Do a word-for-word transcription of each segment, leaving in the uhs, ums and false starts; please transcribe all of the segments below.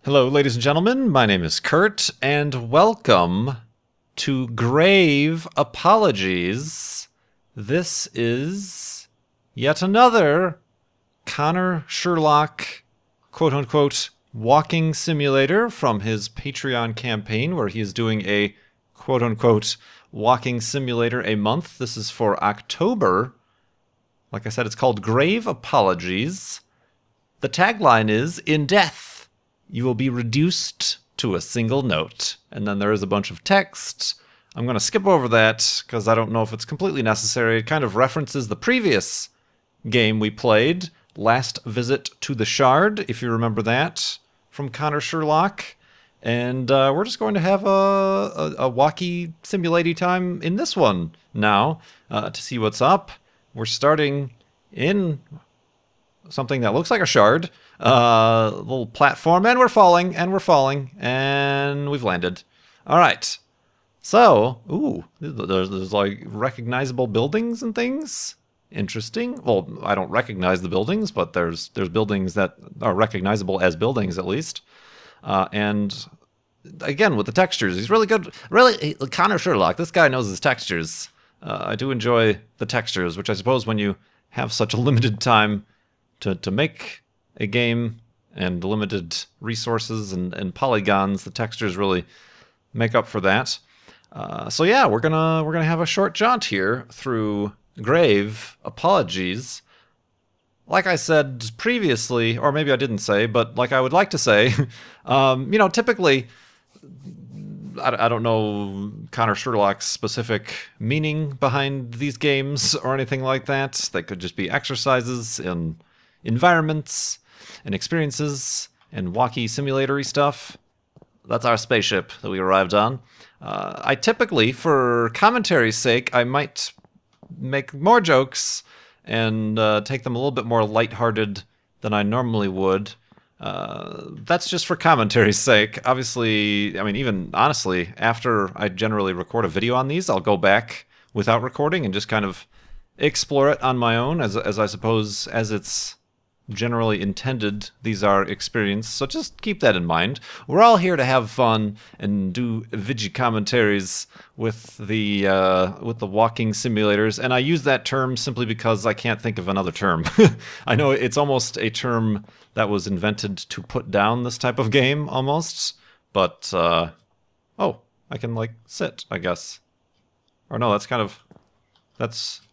Hello, ladies and gentlemen. My name is Kurt, and welcome to Grave Apologies. This is yet another Connor Sherlock, quote-unquote, walking simulator from his Patreon campaign, where he is doing a, quote-unquote, walking simulator a month. This is for October. Like I said, it's called Grave Apologies. The tagline is, "In death, you will be reduced to a single note." And then there is a bunch of text. I'm going to skip over that because I don't know if it's completely necessary. It kind of references the previous game we played, Last Visit to the Shard, if you remember that, from Connor Sherlock. And uh, we're just going to have a, a, a walkie simulating time in this one now uh, to see what's up. We're starting in something that looks like a shard, uh, little platform, and we're falling, and we're falling, and we've landed. All right. So, ooh, there's, there's like recognizable buildings and things. Interesting. Well, I don't recognize the buildings, but there's there's buildings that are recognizable as buildings at least. Uh, and again, with the textures, he's really good. Really, Connor Sherlock, this guy knows his textures. Uh, I do enjoy the textures, which I suppose when you have such a limited time to, to make a game and limited resources and, and polygons, the textures really make up for that. Uh, so yeah, we're gonna we're gonna have a short jaunt here through Grave Apologies. Like I said previously, or maybe I didn't say, but like I would like to say, um, you know, typically, I, I don't know Connor Sherlock's specific meaning behind these games or anything like that. They could just be exercises in environments and experiences and walkie simulatory stuff. That's our spaceship that we arrived on. Uh, I typically, for commentary's sake, I might make more jokes and uh, take them a little bit more lighthearted than I normally would. Uh, that's just for commentary's sake. Obviously, I mean, even honestly, after I generally record a video on these, I'll go back without recording and just kind of explore it on my own, as, as I suppose as it's generally intended. These are experiences, so just keep that in mind. We're all here to have fun and do vigi commentaries with the uh, with the walking simulators, and I use that term simply because I can't think of another term. I know it's almost a term that was invented to put down this type of game, almost, but uh, oh, I can like sit, I guess, or no, that's kind of that's.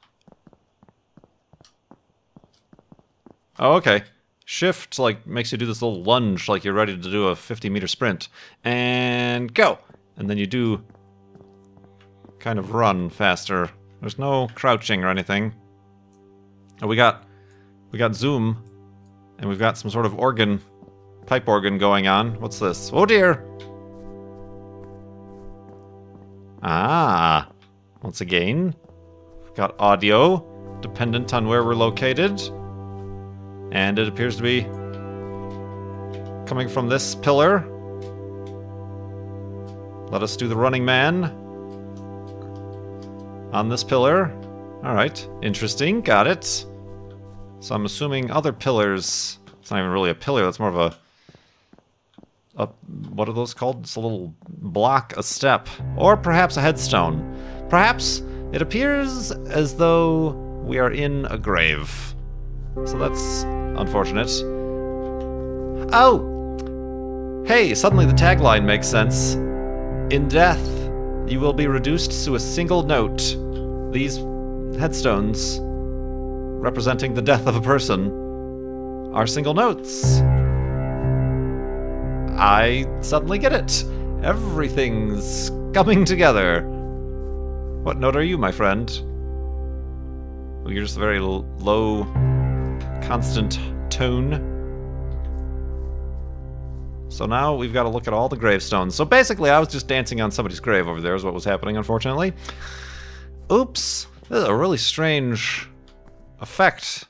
Oh, okay. Shift, like, makes you do this little lunge like you're ready to do a fifty meter sprint. And go! And then you do kind of run faster. There's no crouching or anything. Oh, we got, we got zoom, and we've got some sort of organ, pipe organ going on. What's this? Oh dear! Ah! Once again, we've got audio, dependent on where we're located. And it appears to be coming from this pillar. Let us do the running man on this pillar. Alright, interesting, got it. So I'm assuming other pillars. It's not even really a pillar, that's more of a... a what are those called? It's a little block, a step. Or perhaps a headstone. Perhaps it appears as though we are in a grave. So that's unfortunate. Oh! Hey, suddenly the tagline makes sense. In death, you will be reduced to a single note. These headstones, representing the death of a person, are single notes. I suddenly get it. Everything's coming together. What note are you, my friend? Well, you're just a very l low... constant tone. So now we've got to look at all the gravestones. So basically I was just dancing on somebody's grave over there is what was happening, unfortunately. Oops. This is a really strange effect.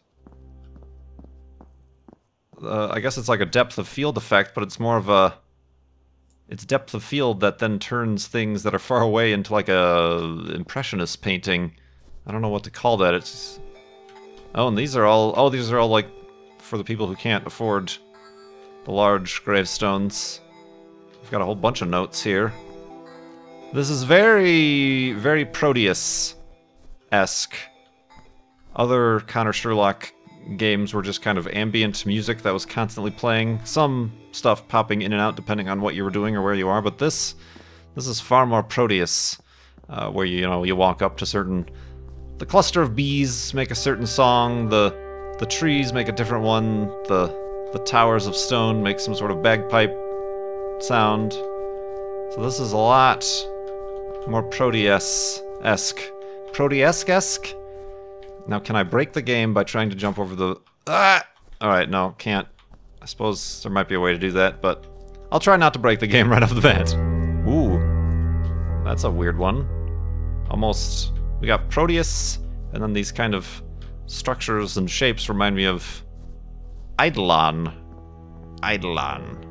Uh, I guess it's like a depth of field effect, but it's more of a... It's depth of field that then turns things that are far away into like a impressionist painting. I don't know what to call that. It's... Oh, and these are all, oh, these are all like for the people who can't afford the large gravestones. We've got a whole bunch of notes here. This is very, very Proteus-esque. Other Connor Sherlock games were just kind of ambient music that was constantly playing. Some stuff popping in and out depending on what you were doing or where you are, but this this is far more Proteus, uh, where you, you know, you walk up to certain... The cluster of bees make a certain song, the the trees make a different one, the, the towers of stone make some sort of bagpipe sound. So this is a lot more Proteus-esque. Proteus-esque? Now, can I break the game by trying to jump over the... Ah! Alright, no, can't. I suppose there might be a way to do that, but I'll try not to break the game right off the bat. Ooh. That's a weird one. Almost... We got Proteus, and then these kind of structures and shapes remind me of... Eidolon. Eidolon.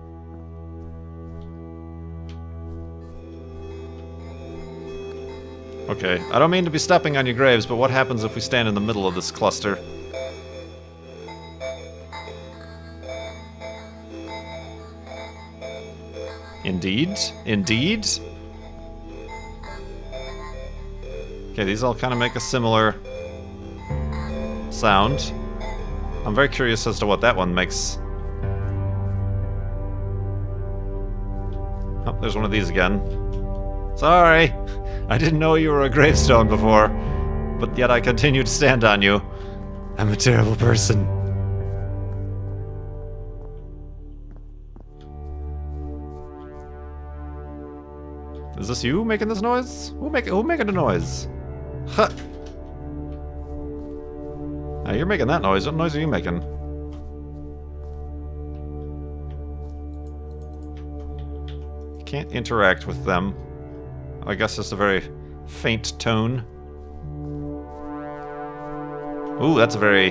Okay, I don't mean to be stepping on your graves, but what happens if we stand in the middle of this cluster? Indeed? Indeed? Okay, these all kind of make a similar sound. I'm very curious as to what that one makes. Oh, there's one of these again. Sorry! I didn't know you were a gravestone before, but yet I continue to stand on you. I'm a terrible person. Is this you making this noise? Who make who making the noise? Huh. Now you're making that noise. What noise are you making? You can't interact with them. I guess it's a very faint tone. Ooh, that's a very...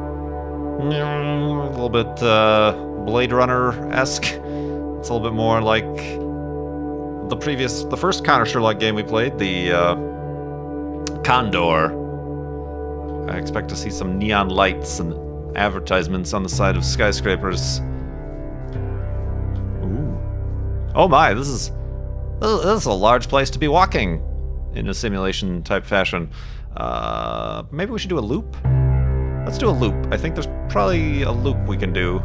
A little bit uh, Blade Runner-esque. It's a little bit more like the previous... The first Connor Sherlock game we played, the uh, Condor. I expect to see some neon lights and advertisements on the side of skyscrapers. Ooh. Oh my, this is... This is a large place to be walking in a simulation-type fashion. Uh, maybe we should do a loop? Let's do a loop. I think there's probably a loop we can do.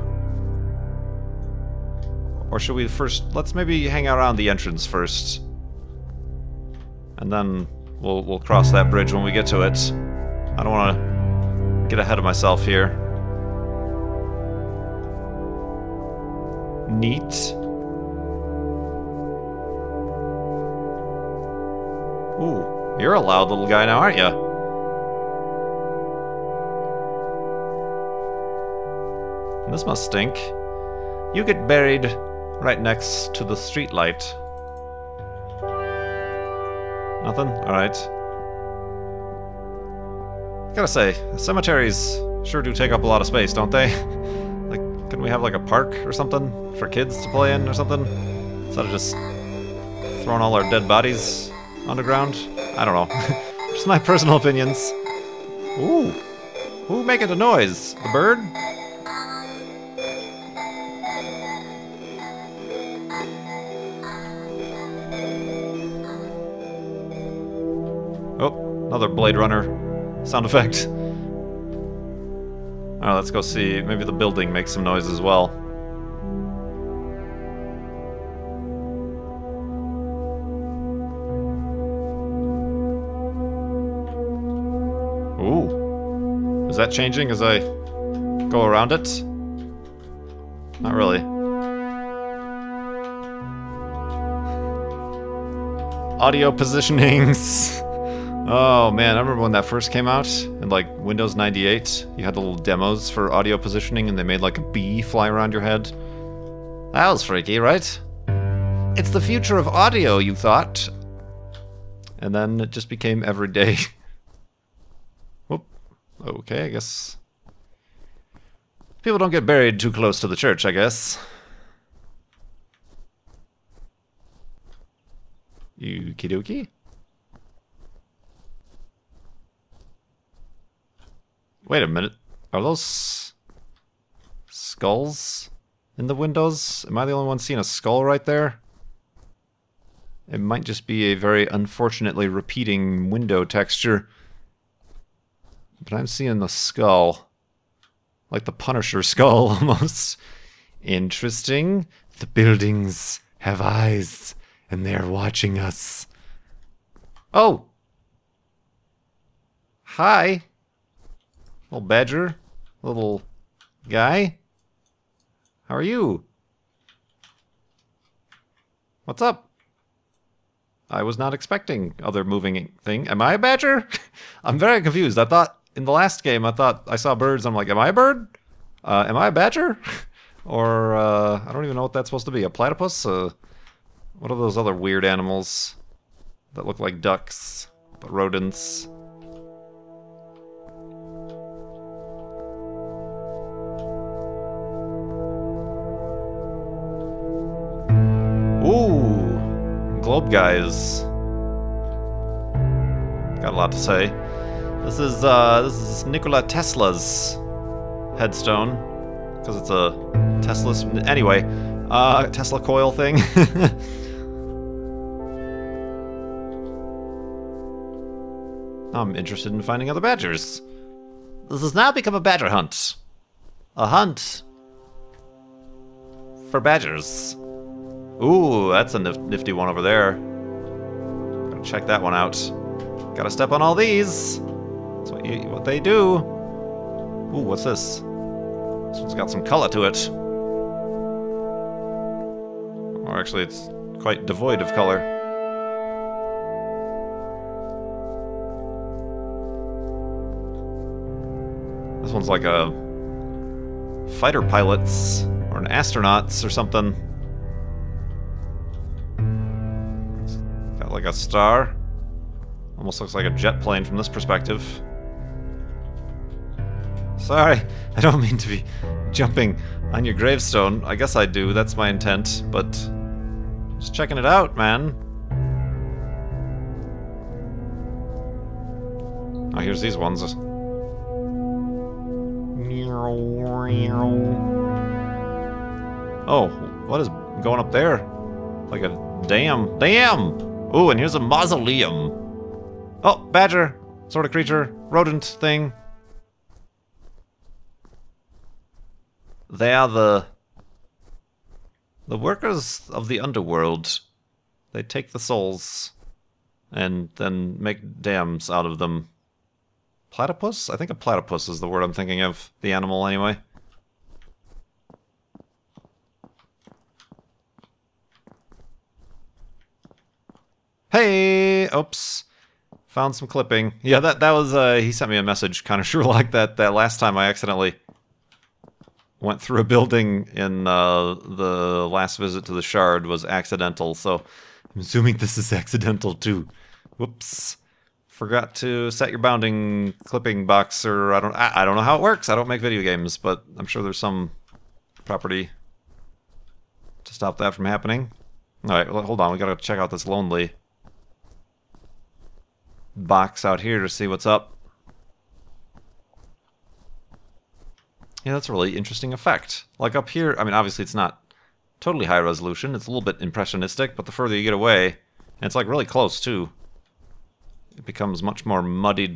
Or should we first... Let's maybe hang out around the entrance first. And then we'll, we'll cross that bridge when we get to it. I don't want to get ahead of myself here. Neat. Ooh, you're a loud little guy now, aren't you? This must stink. You get buried right next to the streetlight. Nothing? Alright. Gotta say, cemeteries sure do take up a lot of space, don't they? Like, couldn't we have like a park or something for kids to play in or something? Instead of just throwing all our dead bodies underground? I don't know. Just my personal opinions. Ooh. Who making the noise? The bird? Oh, another Blade Runner sound effect. Alright, let's go see. Maybe the building makes some noise as well. Ooh. Is that changing as I go around it? Not really. Audio positionings. Oh man, I remember when that first came out in like Windows ninety-eight. You had the little demos for audio positioning and they made like a bee fly around your head. That was freaky, right? It's the future of audio, you thought. And then it just became everyday. Whoop. Okay, I guess people don't get buried too close to the church, I guess. Okie dokie. Wait a minute. Are those skulls? in the windows? Am I the only one seeing a skull right there? It might just be a very unfortunately repeating window texture. But I'm seeing the skull. Like the Punisher skull, almost. Interesting. The buildings have eyes, and they're watching us. Oh! Hi! Little badger. Little guy. How are you? What's up? I was not expecting other moving thing. Am I a badger? I'm very confused. I thought, in the last game, I thought I saw birds. I'm like, am I a bird? Uh, am I a badger? Or, uh, I don't even know what that's supposed to be. A platypus? Uh, what are those other weird animals that look like ducks, but rodents? Ooh, globe guys. Got a lot to say. This is uh, this is Nikola Tesla's headstone because it's a Tesla's. Anyway, uh, Tesla coil thing. I'm interested in finding other badgers. This has now become a badger hunt. A hunt for badgers. Ooh, that's a nif nifty one over there. Gotta check that one out. Gotta step on all these. That's what, you, what they do. Ooh, what's this? This one's got some color to it. Or actually, it's quite devoid of color. This one's like a fighter pilots or an astronauts or something. It's got like a star. Almost looks like a jet plane from this perspective. Sorry, I don't mean to be jumping on your gravestone. I guess I do, that's my intent, but just checking it out, man. Oh, here's these ones. Oh, what is going up there? Like a dam. Dam! Ooh, and here's a mausoleum. Oh, badger. Sort of creature. Rodent thing. They are the... the workers of the underworld. They take the souls and then make dams out of them. Platypus? I think a platypus is the word I'm thinking of. The animal, anyway. Hey! Oops. Found some clipping. Yeah, that that was, uh, he sent me a message, Connor Sherlock, that, that last time I accidentally went through a building in uh, the last visit to the Shard was accidental, so I'm assuming this is accidental too. Whoops. Forgot to set your bounding clipping box, or I don't I, I don't know how it works. I don't make video games, but I'm sure there's some property to stop that from happening. Alright, well, hold on, we gotta check out this lonely box out here to see what's up. Yeah, that's a really interesting effect. Like up here, I mean, obviously it's not totally high resolution. It's a little bit impressionistic, but the further you get away, and it's like really close too, it becomes much more muddied.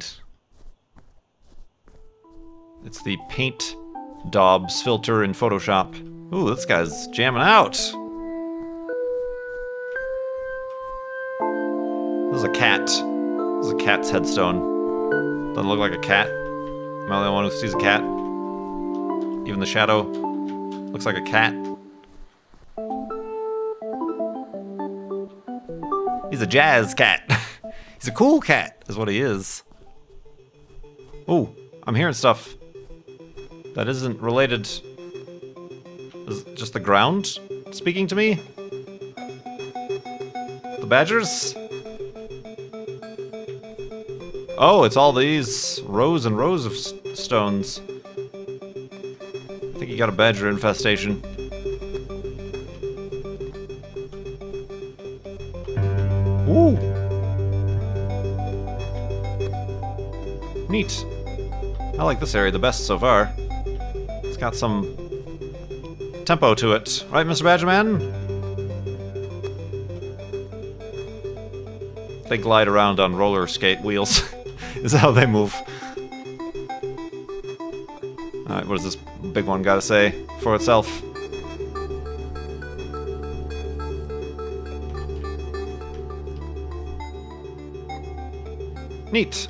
It's the paint daubs filter in Photoshop. Ooh, this guy's jamming out. This is a cat. This is a cat's headstone. Doesn't look like a cat. Am I the only one who sees a cat? Even the shadow looks like a cat. He's a jazz cat. He's a cool cat, is what he is. Ooh, I'm hearing stuff that isn't related. Is it just the ground speaking to me? The badgers? Oh, it's all these rows and rows of st stones. I think you got a badger infestation. Ooh! Neat. I like this area the best so far. It's got some tempo to it. Right, Mister Badgerman? They glide around on roller skate wheels. Is that how they move? Alright, what does this big one gotta say for itself? Neat.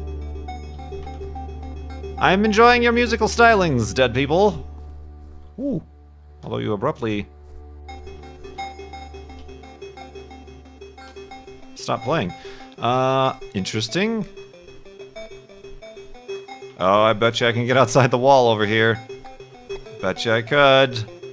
I'm enjoying your musical stylings, dead people. Ooh. Although you abruptly... stop playing. Uh, interesting. Oh, I bet you I can get outside the wall over here. Bet you I could.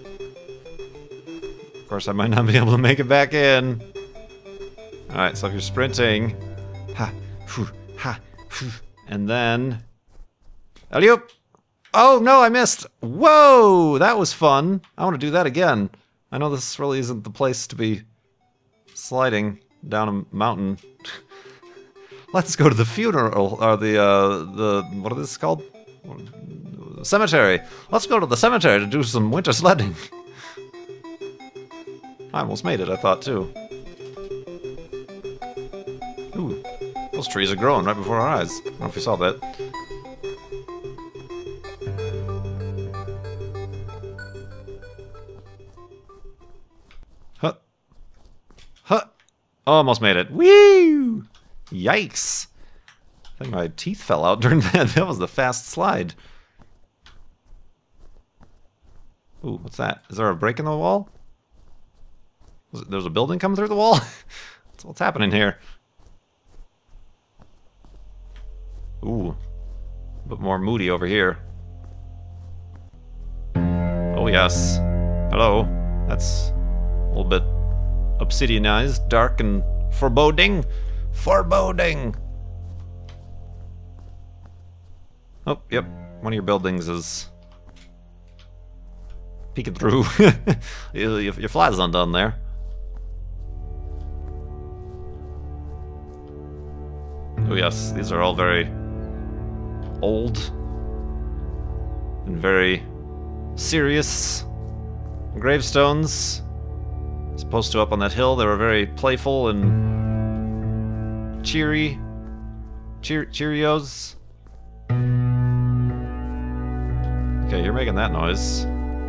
Of course, I might not be able to make it back in. Alright, so if you're sprinting... Ha, phew, ha, phew, and then... Alley-oop! Oh, no, I missed! Whoa! That was fun. I want to do that again. I know this really isn't the place to be sliding down a mountain. Let's go to the funeral, or the, uh, the, what is this called? Cemetery. Let's go to the cemetery to do some winter sledding. I almost made it, I thought, too. Ooh, those trees are growing right before our eyes. I don't know if you saw that. Huh. Huh. Almost made it. Woo! Yikes. I think my teeth fell out during that. That was the fast slide. Ooh, what's that? Is there a break in the wall? There's a building coming through the wall? That's what's happening here. Ooh. A bit more moody over here. Oh, yes. Hello. That's a little bit obsidianized, dark, and foreboding. Foreboding! Oh, yep. One of your buildings is peeking through. your, your flat's undone there. Oh yes, these are all very old and very serious gravestones. As opposed to up on that hill, they were very playful and cheery. Cheer Cheerios. Okay, you're making that noise.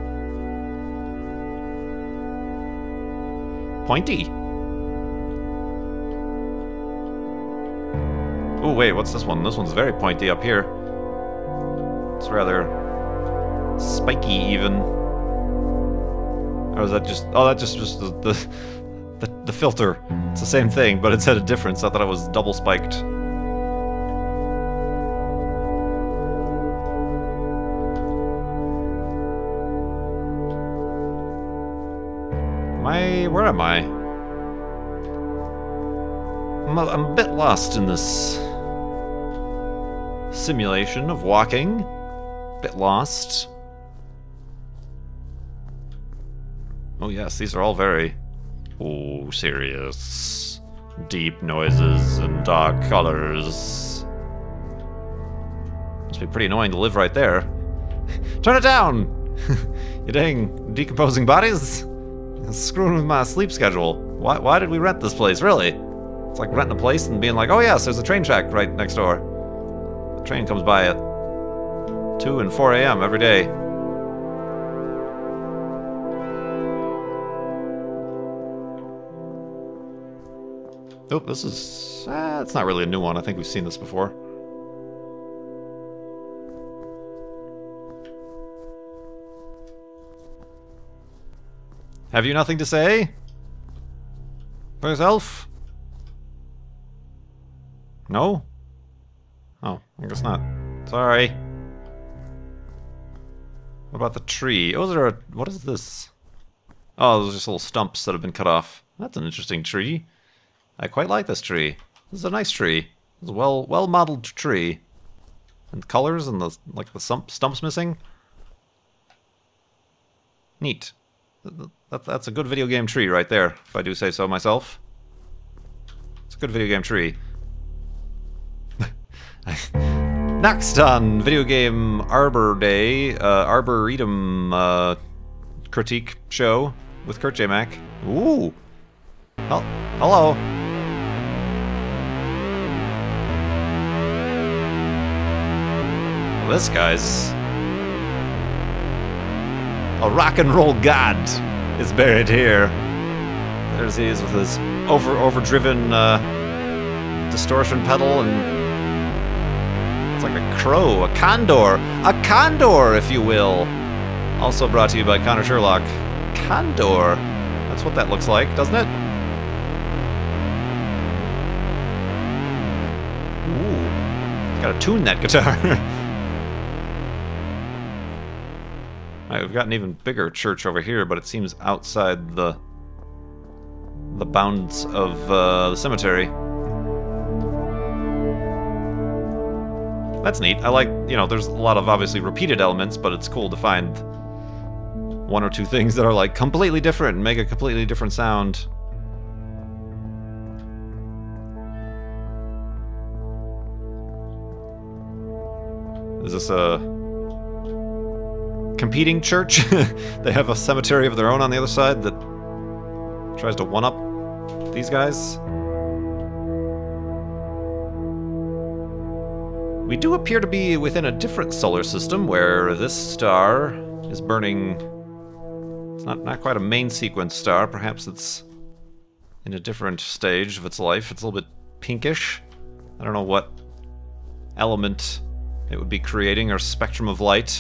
Pointy. Oh wait, what's this one? This one's very pointy up here. It's rather spiky even. Or is that just... oh, that's just, just the, the, the, the filter. It's the same thing, but it's at a difference. I thought it was double spiked. Am I... where am I? I'm a, I'm a bit lost in this simulation of walking. Bit lost. Oh yes, these are all very, oh, serious, deep noises and dark colors. Must be pretty annoying to live right there. Turn it down! You dang decomposing bodies? It's screwing with my sleep schedule. Why, why did we rent this place, really? It's like renting a place and being like, oh yes, there's a train track right next door. The train comes by at two and four A M every day. Oh, this is... Uh, it's not really a new one. I think we've seen this before. Have you nothing to say? For yourself? No? Oh, I guess not. Sorry. What about the tree? Oh, is there a... what is this? Oh, those are just little stumps that have been cut off. That's an interesting tree. I quite like this tree. This is a nice tree. It's a well well modeled tree. And the colors and the like the stump, stumps missing. Neat. That, that's a good video game tree right there, if I do say so myself. It's a good video game tree. Next on Video Game Arbor Day, uh, Arboretum uh, critique show with KurtJMac. Ooh. Hel hello. Well, this guy's a rock and roll god is buried here. There's he is with his over overdriven uh, distortion pedal, and it's like a crow, a condor, a condor, if you will. Also brought to you by Connor Sherlock. Condor. That's what that looks like, doesn't it? Ooh. Gotta tune that guitar. Alright, we've got an even bigger church over here, but it seems outside the the bounds of uh, the cemetery. That's neat. I like, you know, there's a lot of obviously repeated elements, but it's cool to find one or two things that are like completely different and make a completely different sound. Is this a competing church? They have a cemetery of their own on the other side that tries to one-up these guys? We do appear to be within a different solar system where this star is burning. It's not, not quite a main sequence star. Perhaps it's in a different stage of its life. It's a little bit pinkish. I don't know what element it would be creating, or spectrum of light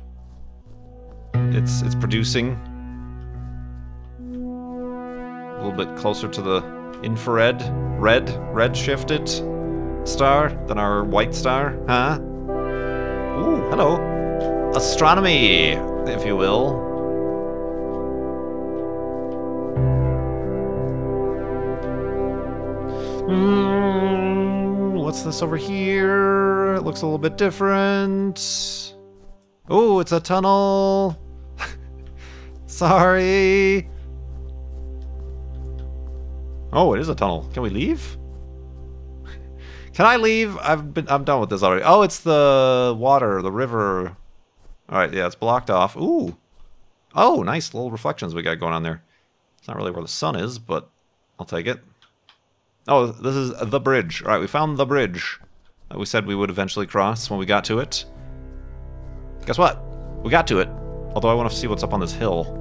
it's it's producing. A little bit closer to the infrared, red, red shifted star than our white star, huh? Ooh, hello. Astronomy, if you will. Mm, what's this over here? It looks a little bit different. Oh, it's a tunnel. Sorry. Oh, it is a tunnel. Can we leave? Can I leave? I've been I'm done with this already. Oh, it's the water, the river. Alright, yeah, it's blocked off. Ooh. Oh, nice little reflections we got going on there. It's not really where the sun is, but I'll take it. Oh, this is the bridge. Alright, we found the bridge that we said we would eventually cross when we got to it. Guess what? We got to it. Although I want to see what's up on this hill.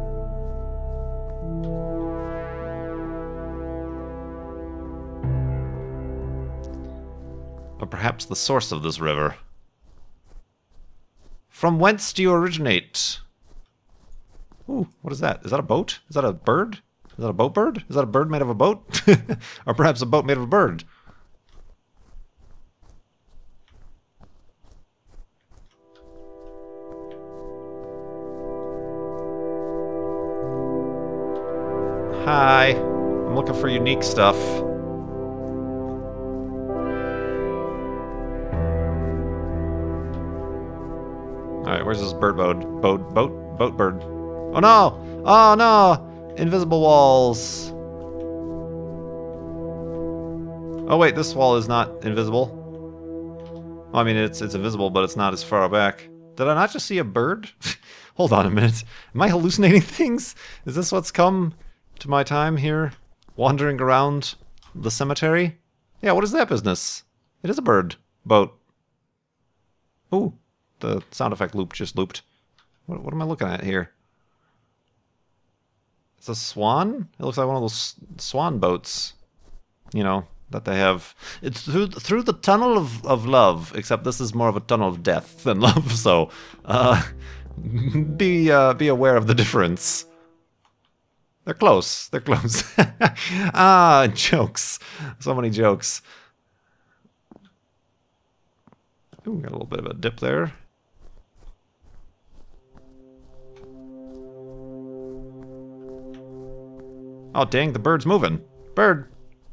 Or perhaps the source of this river. From whence do you originate? Ooh, what is that? Is that a boat? Is that a bird? Is that a boat bird? Is that a bird made of a boat? Or perhaps a boat made of a bird? Hi. I'm looking for unique stuff. Alright, where's this bird boat? Boat, boat, boat bird. Oh no! Oh no! Invisible walls. Oh wait, this wall is not invisible. Well, I mean, it's it's invisible, but it's not as far back. Did I not just see a bird? Hold on a minute. Am I hallucinating things? Is this what's come to my time here? Wandering around the cemetery? Yeah, what is that business? It is a bird boat. Ooh. The sound effect loop just looped. What, what am I looking at here? It's a swan? It looks like one of those swan boats. You know, that they have. It's through through the tunnel of, of love, except this is more of a tunnel of death than love, so uh, be, uh, be aware of the difference. They're close. They're close. Ah, jokes. So many jokes. Ooh, got a little bit of a dip there. Oh, dang, the bird's moving. Bird.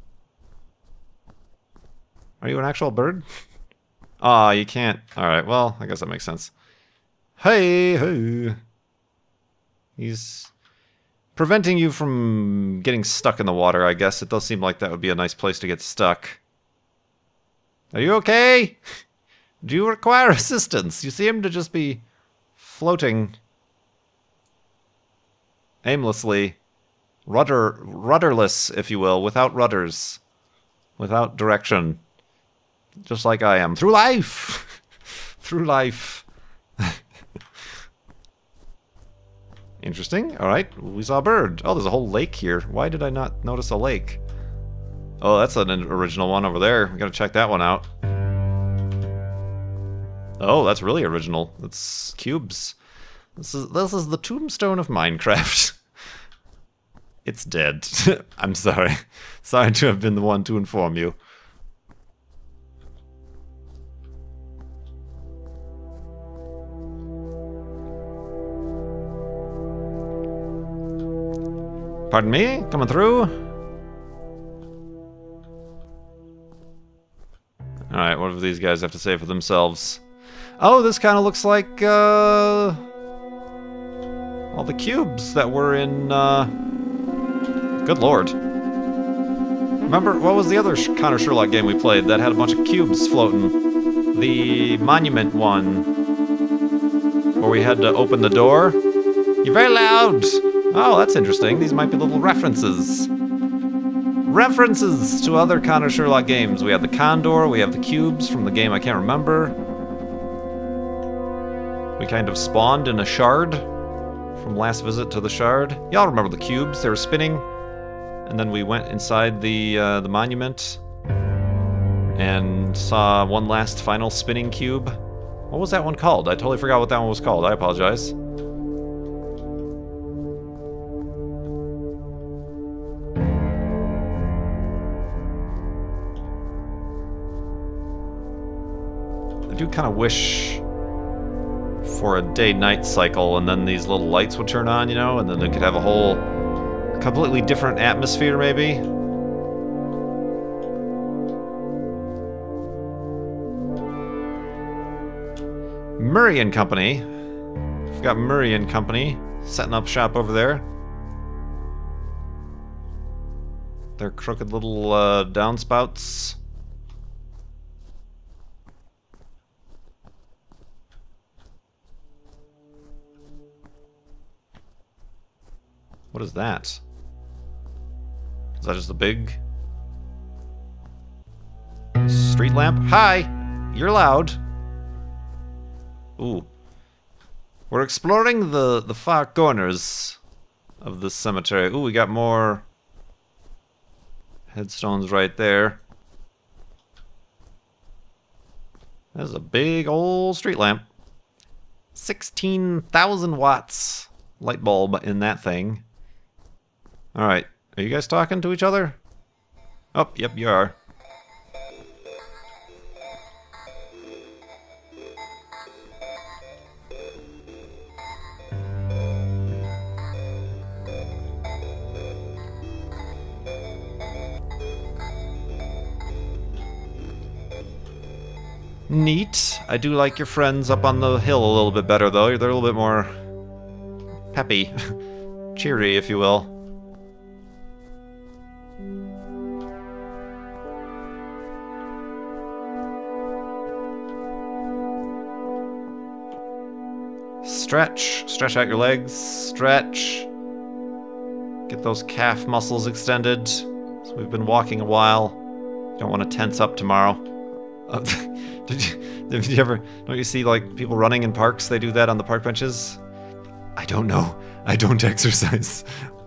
Are you an actual bird? Aw, oh, you can't. Alright, well, I guess that makes sense. Hey, hey. He's preventing you from getting stuck in the water, I guess. It does seem like that would be a nice place to get stuck. Are you okay? Do you require assistance? You seem to just be floating. aimlessly, rudder, rudderless, if you will, without rudders, without direction, just like I am, through life, through life. Interesting. All right, we saw a bird. Oh, there's a whole lake here. Why did I not notice a lake? Oh, that's an original one over there. We gotta check that one out. Oh, that's really original. It's cubes. This is this is the tombstone of Minecraft. It's dead. I'm sorry. Sorry to have been the one to inform you. Pardon me? Coming through? Alright, what do these guys have to say for themselves? Oh, this kind of looks like, uh... all the cubes that were in, uh... good lord. Remember, what was the other Connor Sherlock game we played that had a bunch of cubes floating? The monument one. Where we had to open the door? You're very loud! Oh, that's interesting. These might be little references. References to other Connor Sherlock games. We have the Condor, we have the cubes from the game I can't remember. We kind of spawned in a shard from last visit to the shard. Y'all remember the cubes, they were spinning. And then we went inside the, uh, the monument and saw one last final spinning cube. What was that one called? I totally forgot what that one was called. I apologize. I do kind of wish for a day-night cycle, and then these little lights would turn on, you know, and then they could have a whole completely different atmosphere, maybe. Murray and Company. We've got Murray and Company setting up shop over there. Their crooked little uh, downspouts. What is that? Is that just a big street lamp? Hi! You're loud. Ooh. We're exploring the, the far corners of this cemetery. Ooh, we got more headstones right there. There's a big old street lamp. sixteen thousand watts light bulb in that thing. Alright, are you guys talking to each other? Oh, yep, you are. Neat. I do like your friends up on the hill a little bit better, though. They're a little bit more peppy. Cheery, if you will. Stretch. Stretch out your legs. Stretch. Get those calf muscles extended. So we've been walking a while. Don't want to tense up tomorrow. Uh, did you, did you ever... Don't you see, like, people running in parks? They do that on the park benches? I don't know. I don't exercise.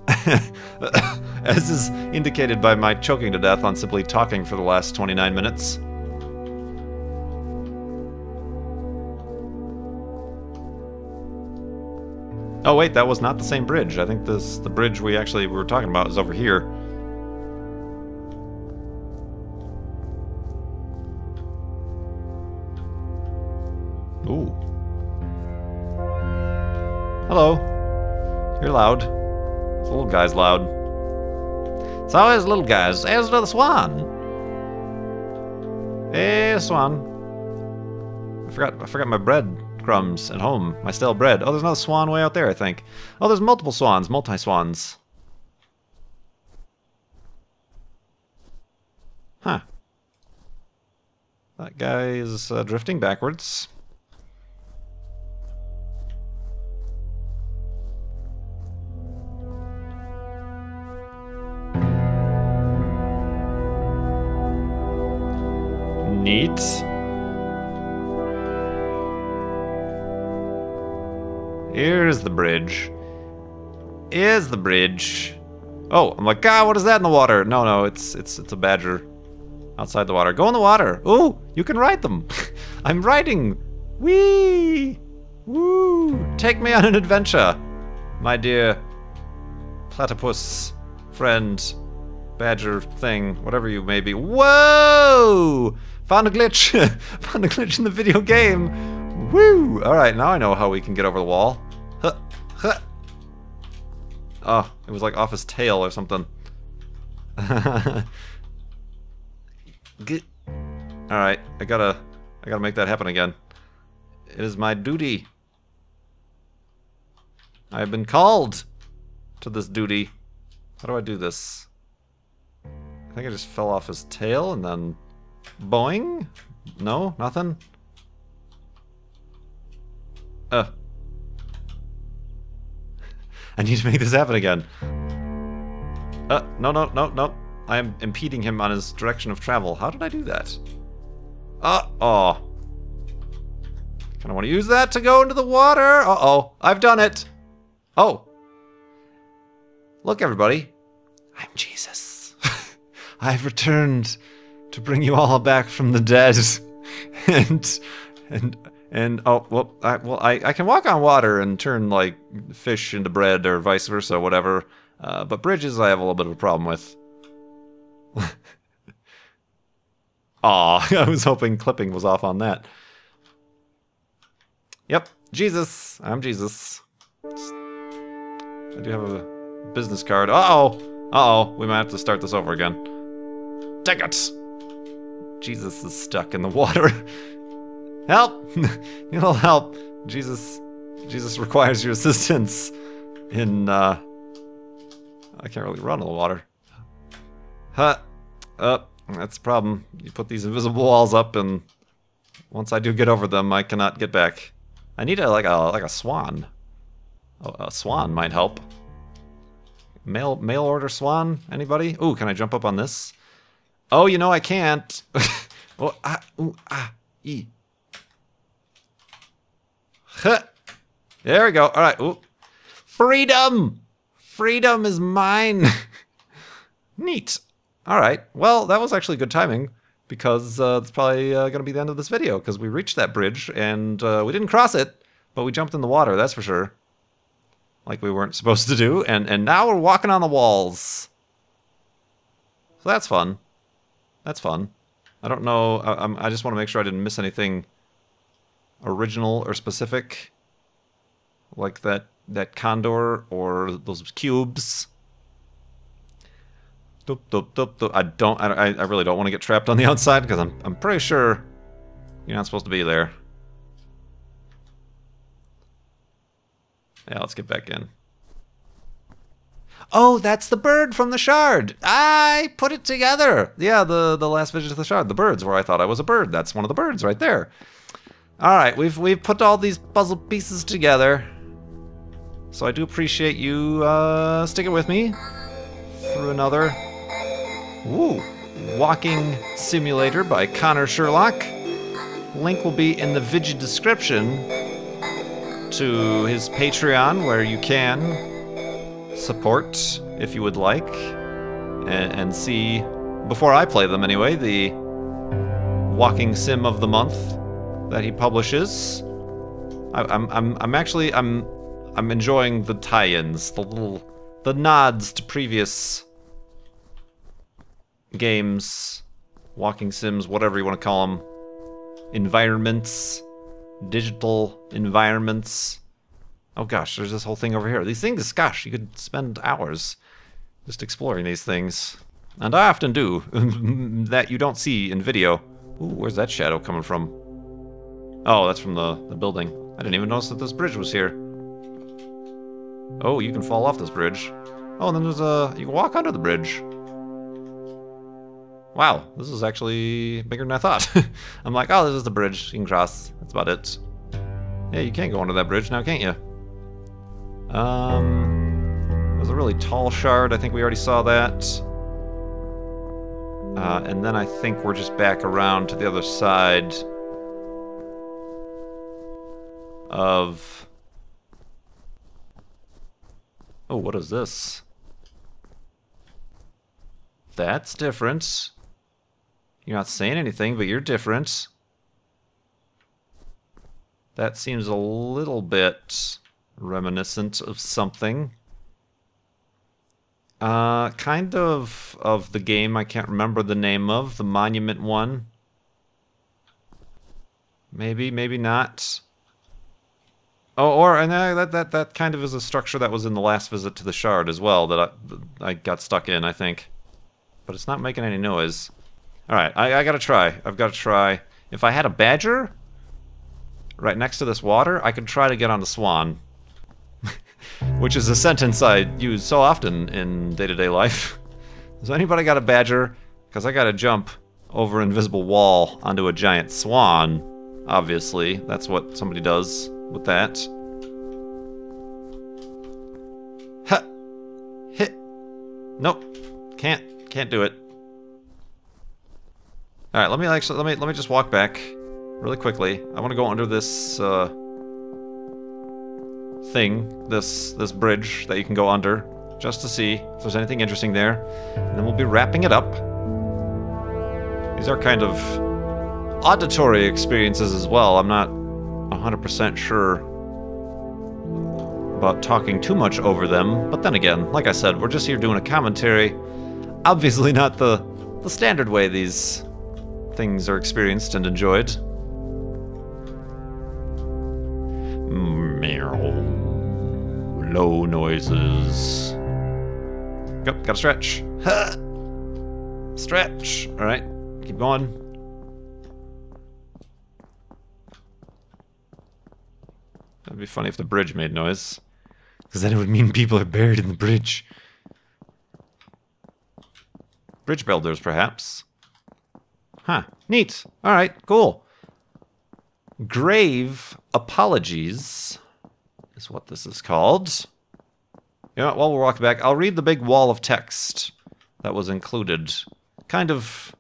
As is indicated by my choking to death on simply talking for the last twenty-nine minutes. Oh wait, that was not the same bridge. I think this the bridge we actually were talking about is over here. Ooh. Hello. You're loud. This little guy's loud. It's always little guys. As to the swan. Hey, swan. I forgot I forgot my bread crumbs at home. My stale bread. Oh, there's another swan way out there, I think. Oh, there's multiple swans. Multi-swans. Huh. That guy is uh, drifting backwards. Neat. Here's the bridge. Here's the bridge. Oh, I'm like, God, what is that in the water? No, no, it's it's it's a badger outside the water. Go in the water. Ooh, you can ride them. I'm riding. Whee! Woo! Take me on an adventure, my dear platypus friend, badger thing, whatever you may be. Whoa! Found a glitch. Found a glitch in the video game. Woo! All right, now I know how we can get over the wall. Huh, huh. Oh, it was like off his tail or something. Good. All right, I gotta, I gotta make that happen again. It is my duty. I have been called to this duty. How do I do this? I think I just fell off his tail and then boing? No, nothing? Uh. I need to make this happen again. Uh, no, no, no, no. I am impeding him on his direction of travel. How did I do that? Uh, oh. Kinda wanna use that to go into the water. Uh-oh, I've done it. Oh. Look, everybody. I'm Jesus. I've returned to bring you all back from the dead. and, and, and, oh, well, I, well, I, I can walk on water and turn, like, fish into bread or vice versa, whatever. Uh, but bridges I have a little bit of a problem with. Aw, I was hoping clipping was off on that. Yep, Jesus. I'm Jesus. I do have a business card. Uh-oh. Uh-oh. We might have to start this over again. Dang it! Jesus is stuck in the water. Help! You'll help. Jesus Jesus requires your assistance in, uh... I can't really run in the water. Huh. Uh, that's the problem. You put these invisible walls up, and once I do get over them, I cannot get back. I need a, like a like a swan. Oh, a swan might help. Mail mail order swan. Anybody? Ooh, can I jump up on this? Oh, you know I can't. Oh, ah, ooh, ah, e. Huh. There we go. All right. Ooh. Freedom. Freedom is mine. Neat. All right. Well, that was actually good timing, because uh, it's probably uh, going to be the end of this video, because we reached that bridge, and uh, we didn't cross it, but we jumped in the water, that's for sure. Like we weren't supposed to do, and, and now we're walking on the walls. So that's fun. That's fun. I don't know, I, I'm, I just want to make sure I didn't miss anything original or specific, like that, that condor or those cubes. Doop, doop, doop, doop. I don't. I, I really don't want to get trapped on the outside, because I'm. I'm pretty sure you're not supposed to be there. Yeah, let's get back in. Oh, that's the bird from the shard. I put it together. Yeah, the the last vision of the shard. The birds, where I thought I was a bird. That's one of the birds right there. All right, we've we've put all these puzzle pieces together. So I do appreciate you uh, sticking with me through another. Ooh, Walking Simulator by Connor Sherlock. Link will be in the video description to his Patreon, where you can support if you would like, and, and see, before I play them anyway, the Walking Sim of the Month that he publishes. I, I'm I'm I'm actually I'm I'm enjoying the tie-ins, the little the nods to previous games, walking sims, whatever you want to call them, environments, digital environments. Oh gosh, there's this whole thing over here. These things, gosh, you could spend hours just exploring these things. And I often do, that you don't see in video. Ooh, where's that shadow coming from? Oh, that's from the, the building. I didn't even notice that this bridge was here. Oh, you can fall off this bridge. Oh, and then there's a... you can walk under the bridge. Wow, this is actually bigger than I thought. I'm like, oh, this is the bridge. You can cross. That's about it. Yeah, you can't go under that bridge now, can't you? Um, there's a really tall shard. I think we already saw that. Uh, and then I think we're just back around to the other side of... Oh, what is this? That's different. You're not saying anything, but you're different. That seems a little bit reminiscent of something. Uh, kind of of the game I can't remember the name of, the monument one. Maybe, maybe not. Oh, or and that that that kind of is a structure that was in the last visit to the shard as well that I I got stuck in, I think. But it's not making any noise. All right, I I gotta try. I've got to try. If I had a badger right next to this water, I could try to get on the swan. Which is a sentence I use so often in day-to-day life. Has anybody got a badger? Because I gotta jump over an invisible wall onto a giant swan. Obviously, that's what somebody does with that. Ha! Hit! Nope. Can't. Can't do it. Alright, let me actually, let me, let me just walk back really quickly. I want to go under this, uh... thing, this this bridge that you can go under, just to see if there's anything interesting there, and then we'll be wrapping it up. These are kind of auditory experiences as well. I'm not one hundred percent sure about talking too much over them, but then again, like I said, we're just here doing a commentary. Obviously not the, the standard way these things are experienced and enjoyed. Low noises. Go, gotta stretch. Ha! Stretch. Alright, keep going. That'd be funny if the bridge made noise. Because then it would mean people are buried in the bridge. Bridge builders, perhaps. Huh, neat. Alright, cool. Grave Apologies is what this is called. You know what, while we're walking back, I'll read the big wall of text that was included. Kind of...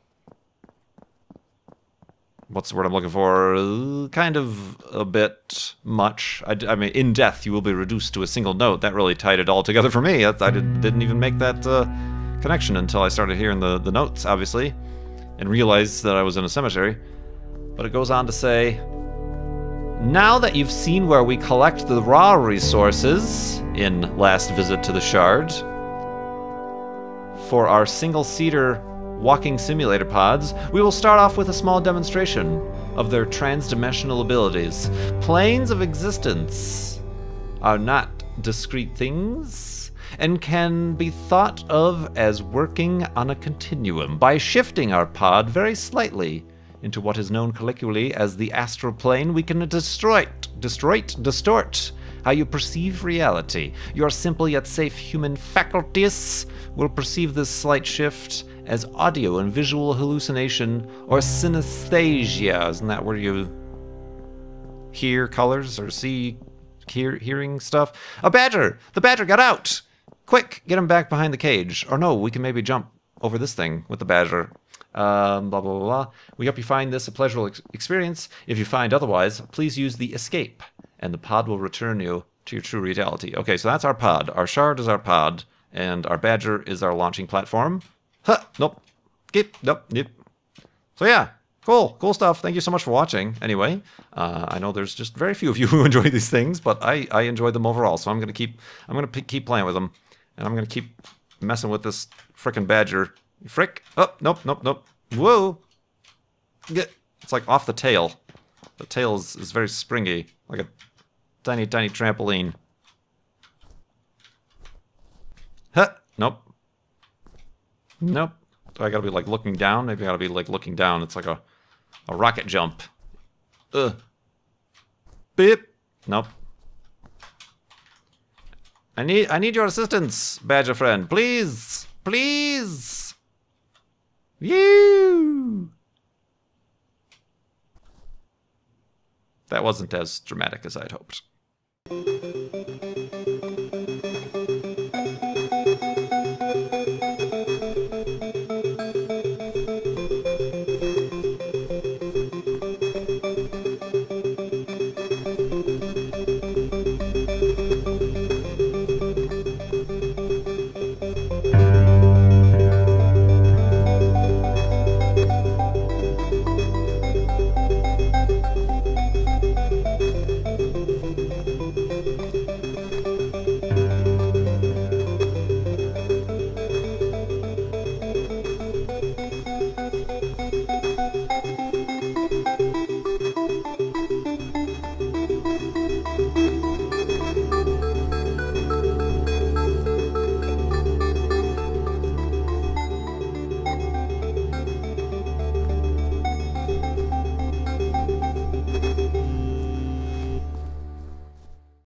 What's the word I'm looking for? Kind of a bit much. I, I mean, in death you will be reduced to a single note. That really tied it all together for me. I, I did, didn't even make that uh, connection until I started hearing the, the notes, obviously, and realized that I was in a cemetery. But it goes on to say, now that you've seen where we collect the raw resources in Last Visit to the Shard for our single-seater walking simulator pods, we will start off with a small demonstration of their trans-dimensional abilities. Planes of existence are not discrete things and can be thought of as working on a continuum by shifting our pod very slightly into what is known colloquially as the astral plane. We can destroy, destroy, distort how you perceive reality. Your simple yet safe human faculties will perceive this slight shift as audio and visual hallucination or synesthesia. Isn't that where you hear colors or see hear, hearing stuff? A badger! The badger got out! Quick, get him back behind the cage. Or no, we can maybe jump over this thing with the badger. Um, blah, blah, blah, blah. We hope you find this a pleasurable ex experience. If you find otherwise, please use the escape, and the pod will return you to your true reality. Okay, so that's our pod. Our shard is our pod, and our badger is our launching platform. Huh, nope. Keep, nope, nope. So yeah, cool, cool stuff. Thank you so much for watching. Anyway, uh, I know there's just very few of you who enjoy these things, but I, I enjoy them overall, so I'm gonna keep, I'm gonna keep playing with them, and I'm gonna keep messing with this frickin' badger. Frick! Oh, nope, nope, nope. Whoa! Get. It's like off the tail. The tail is, is very springy, like a tiny, tiny trampoline. Huh! Nope. Nope. Do I gotta be like looking down? Maybe I gotta be like looking down. It's like a, a rocket jump. Ugh. Beep. Nope. I need, I need your assistance, badger friend. Please! Please! You. That wasn't as dramatic as I'd hoped.